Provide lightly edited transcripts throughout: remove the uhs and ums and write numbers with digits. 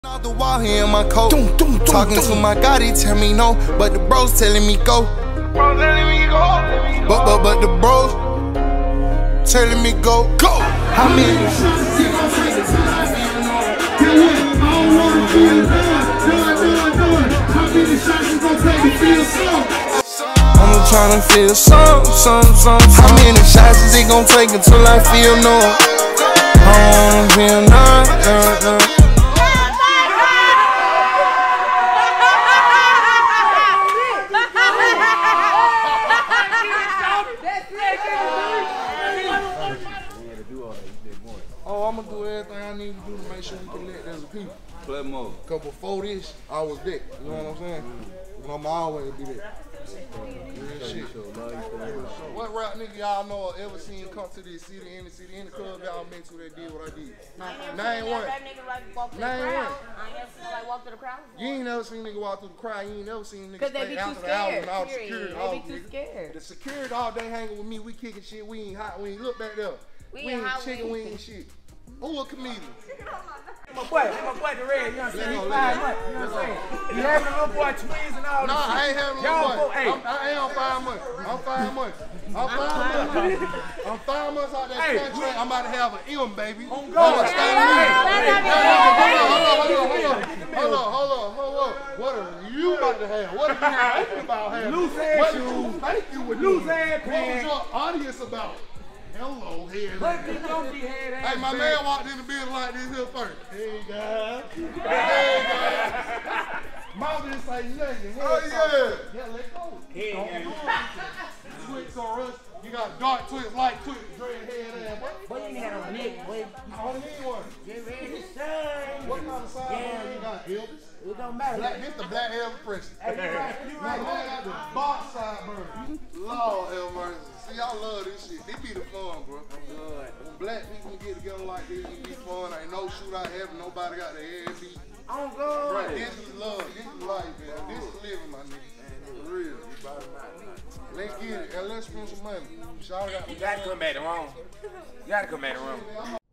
Off the wall here in my coat, talking to my God, he tell me no, but the bros telling me go. But the bros telling me go. How many? I'm trying to feel some. How many shots is it gonna take until I feel no? I don't feel none. Oh, I'm gonna do everything I need to do to make sure we connect as a people. Play more. Cause before this, I was there. You know what I'm saying? And I'm always be there. Real shit. What rap nigga y'all know or ever seen come to this city, any club y'all met to that did what I did? Name one. Name one. Walk through the crowd? You ain't never seen nigga walk through the crowd. You ain't never seen niggas they be stay too after the album scared. and all the security. They be too scared. The security all day hanging with me. We kicking shit. We ain't hot. We ain't look back there. We ain't chicken. We ain't shit. Who a comedian? My boy Derez, you know what I'm saying? He's 5 months, you know what I'm saying? You having a little boy twins and all this Nah, shit. I ain't having a little boy. I ain't 5 months. I'm 5 months. I'm 5 months out that contract. I'm about to have an M, baby. On God. Hold on. What are you about to have? What are you thinking about having? Loose ass shoes. Thank you with loose ass pants. What was your audience about? Hello, head. Hey, my man walked in the building like this here first. Hey, guys. Hey, guys. Mouth didn't say nothing. Oh, yeah. Yeah, let's go. Twix on us. You got dark Twix, light Twix, dread head ass. What you had on Nick, boy? I don't need one. Get ready to shine. What kind of sideburn you got, Elvis? It don't matter. This the black Elvis Presley. Hey, you right. I got the box sideburn. Lord have mercy. See, y'all love this shit. This be the fun, bro. When black people get together like this, it be fun. Ain't no shootout having nobody got their head beat. I'm good. Right, this is love. This is life, man. This is living, my nigga. For real. Let's get it, and let's spend some money. You gotta come back to Rome. You gotta come back to Rome.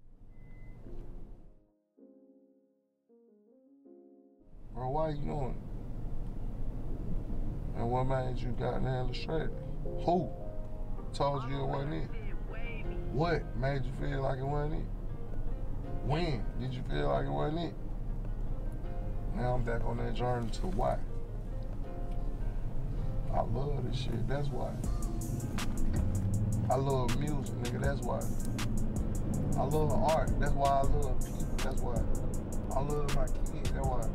Bro, why you doing it? And what made you got an illustrator? Who told you it wasn't it? What made you feel like it wasn't it? When did you feel like it wasn't it? Now I'm back on that journey to why. I love this shit, that's why. I love music, nigga, that's why. I love art, that's why I love people, that's why. I love my kids, that's why.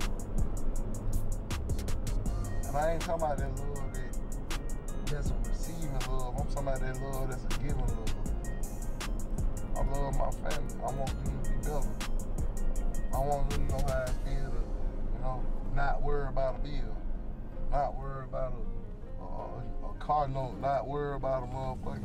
And I ain't talking about that love that's a receiving love, I'm talking about that love that's a giving love. I love my family, I want them to be better. I want them to know how I feel to, not worry about a bill. Not worry about a car note, not worry about a motherfucking,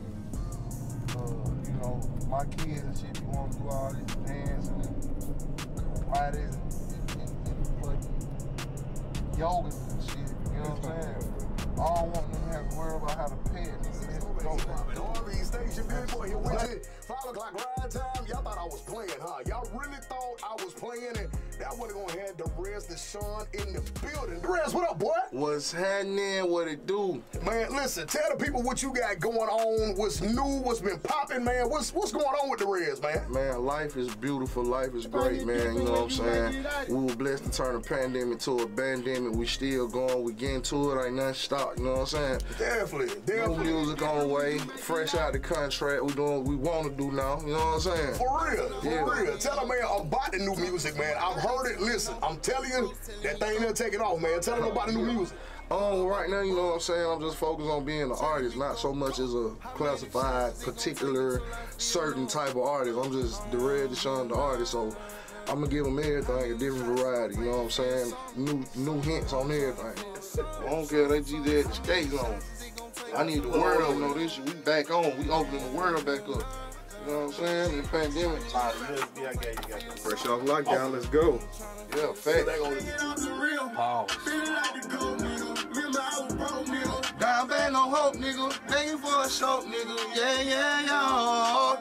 my kids and shit, you want to do all this dancing and Pilates and fucking yoga and shit, you know what I'm saying? I don't want them to have to worry about how to pay it. Station, big boy, here with you. 5 o'clock ride time. Y'all thought I was playing, huh? Y'all really thought I was playing, and that one gonna have Derez De'shon in the building. Derez, what up, boy? What's happening? What it do? Man, listen, tell the people what you got going on, what's new, what's been popping, man. What's going on with Derez, man? Man, life is beautiful. Life is great, man. You know what I'm saying? We were blessed to turn a pandemic to a pandemic. We still going. We getting to it. Ain't nothing stopped. You know what I'm saying? Definitely. New music on the way. Fresh out the contract. We doing what we want to do now. You know what I'm saying? For real. Tell them, man, about the new music, man. I've heard it. Listen, I'm telling you, that thing there taking off, man. Tell them about the new music. Right now, you know what I'm saying? I'm just focused on being an artist, not so much as a classified, particular, certain type of artist. I'm just Derez De'shon, the artist. So I'm gonna give them everything, a different variety. You know what I'm saying? New hints on everything. I don't care if they G that the skates on. I need the world to know this shit. We back on. We opening the world back up. You know what I'm saying? In the pandemic. Fresh off lockdown, let's go. Yeah, fact. Pause. Down bad, no hope, nigga. Begging for a show, nigga. Yeah, yeah, yeah.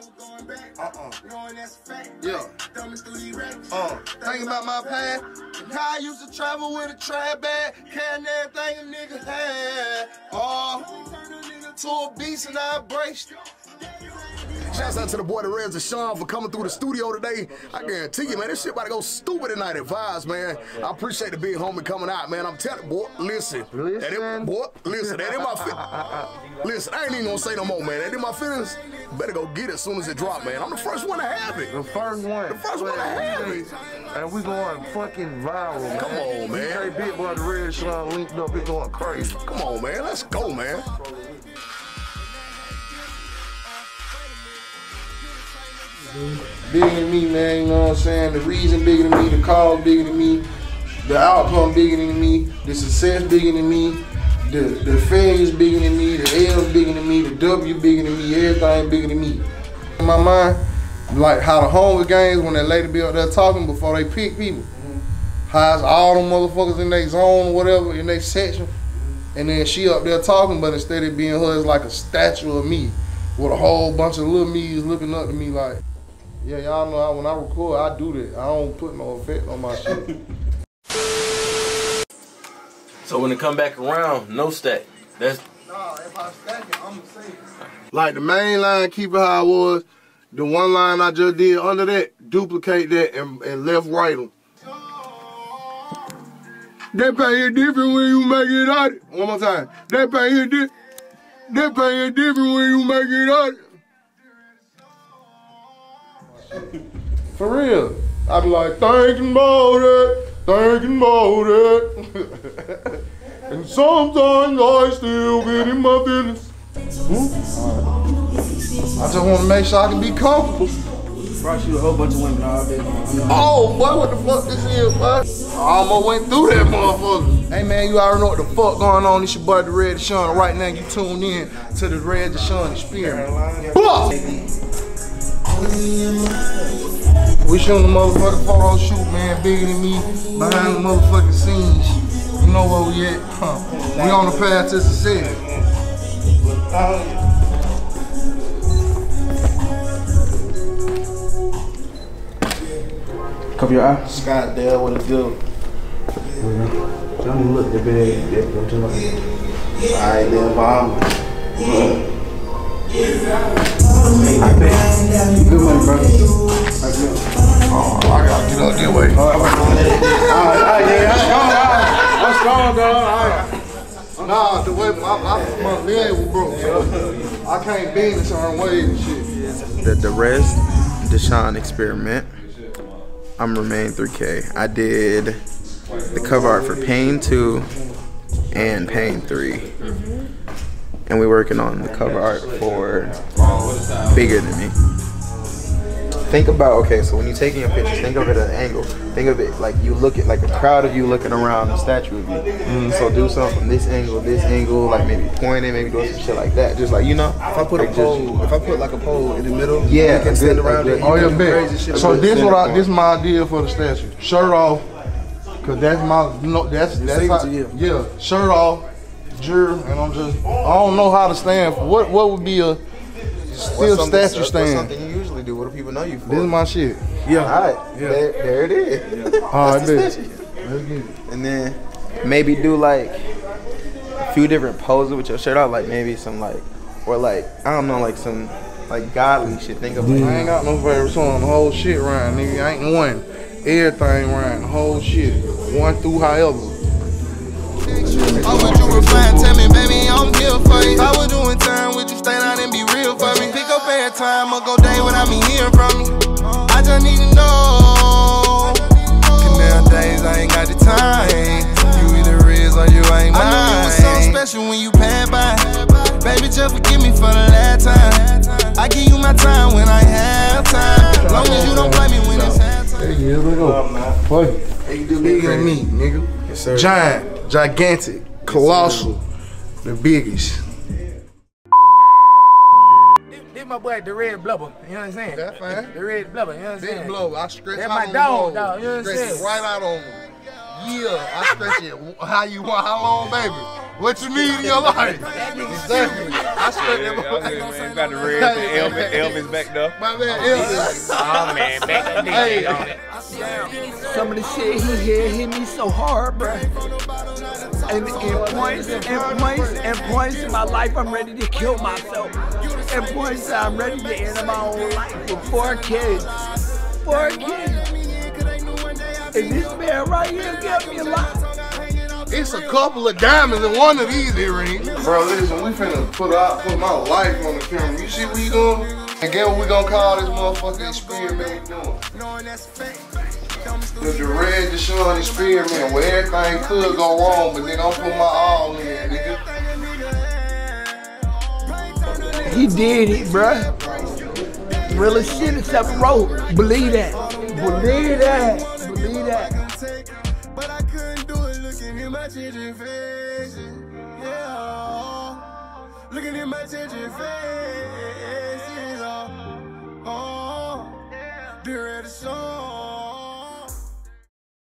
Yeah. Thinking about my past. And how I used to travel with a trap bag. Carrying everything a nigga had. To a beast and I embraced it. Shouts out to the boy Derez De'shon for coming through the studio today. I guarantee you, man, this shit about to go stupid tonight at Vibes, man. I appreciate the big homie coming out, man. I'm telling you, boy, listen. That ain't my feelings. Listen, I ain't even gonna say no more, man. That ain't my feelings. Better go get it as soon as it drop, man. I'm the first one to have it. The first one. The first one to have it. And we going fucking viral, man. Come on, man. Big boy Derez De'shon linked up, we going crazy. Come on, man. Let's go, man. Bigger than me, man, you know what I'm saying? The reason bigger than me, the cause bigger than me, the outcome bigger than me, the success bigger than me, the failures bigger than me, the L's bigger than me, the W bigger than me, everything bigger than me. In my mind, like how the Hunger Games, when that lady be up there talking before they pick people, how it's all them motherfuckers in their zone or whatever, in their section, and then she up there talking, but instead of being her, it's like a statue of me with a whole bunch of little me's looking up to me like, yeah, y'all know when I record, I do that. I don't put no effect on my shit. So when it come back around, no stack. That's nah, if I stack it, I'ma say it. Like the main line, keep it how it was. The one line I just did under that, duplicate that and left right them. That paint here different when you make it out. One more time. That paint here different when you make it out. For real. I be like, thinking about it. And sometimes I still get in my feelings. I just want to make sure I can be comfortable. Brought you a whole bunch of women all day. Oh, boy, what the fuck this is, boy? I almost went through that motherfucker. Hey, man, you already know what the fuck going on. It's your boy, Derez De'shon. Right now, you tuned in to the Derez De'shon Experiment. Blah! We shooting a motherfucking photo shoot, man, bigger than me, behind the motherfucking scenes. You know where we at, huh? We on the path to success. Cover your eye. Scott there with a good. Tell me look that big. Alright, then, bomb. I bet. Good money, bro. Oh, I gotta get up that way. I'm strong, dog. Nah, the way my leg was broke, so I can't bend in certain ways and shit. The Derez De'shon Experiment. I'm Remain 3K. I did the cover art for Pain 2 and Pain 3. And we're working on the cover art for Bigger Than Me. Think about, okay, so when you're taking your pictures, think of it at an angle. Think of it like you look at like a crowd of you looking around a statue of you. So do something from this angle, like maybe pointing, maybe doing some shit like that. Just like, you know. If I put a pole, if I put like a pole in the middle, yeah, you can stand around it. Oh yeah, bet. So this is my idea for the statue. Shirt off, cause that's my that's how, yeah. Shirt off, jewelry, and I don't know how to stand for what would be a still statue stand. What's something you usually do? What do people know you for? This is my shit. Yeah. All right. Yeah. There it is. All right, bet. Let's get it. And then maybe do like a few different poses with your shirt off, like maybe some like, or like, I don't know, like some like godly shit. Think of like, I ain't got no favorite song. The whole shit rhyme, nigga. I ain't one. Everything rhyme. The whole shit. One through however. I would you replying, tell me, baby, I'm here for you. I was doing time with you, stay down and be real for me. Pick up every time, or go day without me hearing from me. I just need to know. Cause nowadays I ain't got the time. You either is or you ain't mine. I know you was so special when you passed by. Baby, just forgive me for the last time. I give you my time when I have time. As long as you don't blame me when it's half time. Hey, here we go. Fuck it. Bigger than me, nigga. yes, sir. Giant, gigantic, colossal, the biggest. This my boy, the red blubber. You know what I'm saying? That's fine. The red blubber. You know what I'm saying? Big blow. I stretch That's out my on dog, the dog. You know what I'm stretch saying? it right out on them. Yeah, I stretch it. How you want? How long, baby? what you need in your life. Exactly. I slept there. Man, got the red, the Elvis back there. My man Elvis. Oh man, back that nigga on it. Some of the shit he hit me so hard, bruh. And points in my life, I'm ready to kill myself. And points I'm ready to end my own life with 4 kids. 4 kids. And this man right here got me a lot. It's a couple of diamonds in one of these earrings. Bro, listen, we finna put my life on the camera. You see what we doing? And get what we gonna call this motherfucking experiment we doing. The Derez De'shon Experiment, where everything could go wrong, but then I'm putting my all in, nigga. He did it, bruh. Real as shit except for road. Believe that. Believe that. Believe that. But I couldn't do it looking at my changing faces. Yeah. Looking at my changing faces. Oh. Derez De'shon.